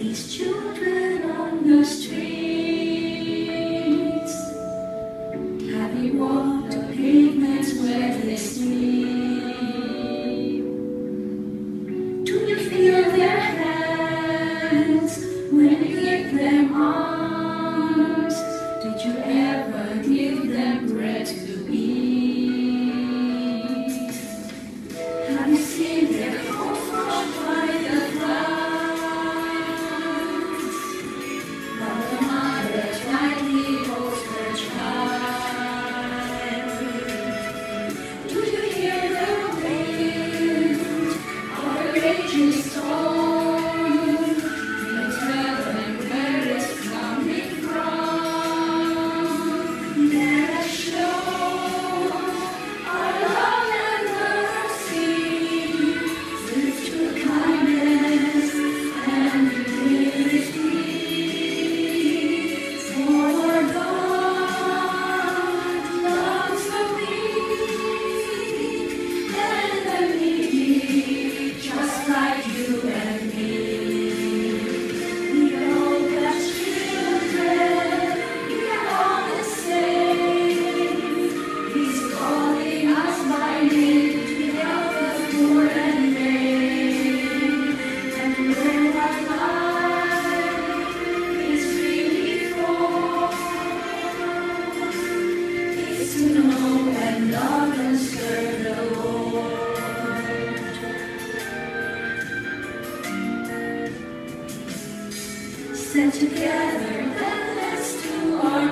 these children on the streets, having walked the pavements where they sleep. Do you feel their hands when you give them arms? Did you ever give them bread to eat? Have you seen their homes washed by the clouds, while the mother tightly holds her child? Do you hear the wind of a raging storm? You tell them where it's coming from. Let us show our love and mercy through kindness and humility. For God loves the weak and the needy, just like you and me. We know that children, we are all the same. He's calling us by name to help the poor and lame, and learn what life is really for. It's to know and love and serve the Lord. Stand together and let's do our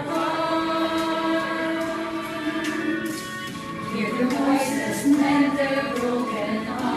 part. Hear their voices mend their broken hearts.